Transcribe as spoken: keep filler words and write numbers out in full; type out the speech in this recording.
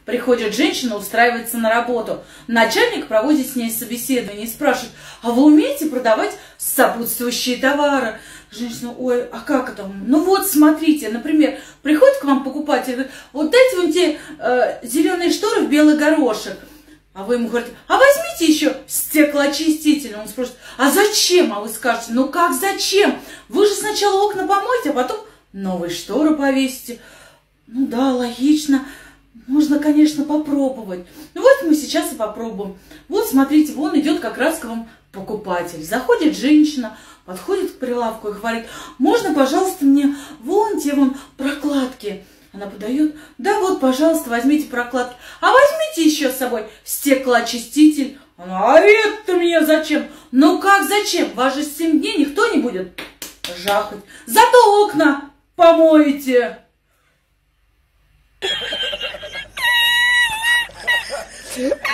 Приходит женщина устраивается на работу. Начальник проводит с ней собеседование и спрашивает: а вы умеете продавать сопутствующие товары? Женщина: ой, а как это? Ну вот, смотрите, например, приходит к вам покупатель, говорит: вот дайте вон те э, зеленые шторы в белый горошек. А вы ему говорите: а возьмите еще стеклоочиститель. Он спрашивает: а зачем? А вы скажете: ну как зачем? Вы же сначала окна помоете, а потом новые шторы повесите. Ну да, логично. Можно, конечно, попробовать. Ну вот мы сейчас и попробуем. Вот смотрите, вон идет как раз к вам покупатель. Заходит женщина, подходит к прилавку и говорит: можно, пожалуйста, мне вон те вон прокладки? Она подает: да вот, пожалуйста, возьмите прокладки. А возьмите еще с собой стеклоочиститель. Она: а это мне зачем? Ну как зачем? Вас же семь дней никто не будет жахать. Зато окна помоете. Yeah.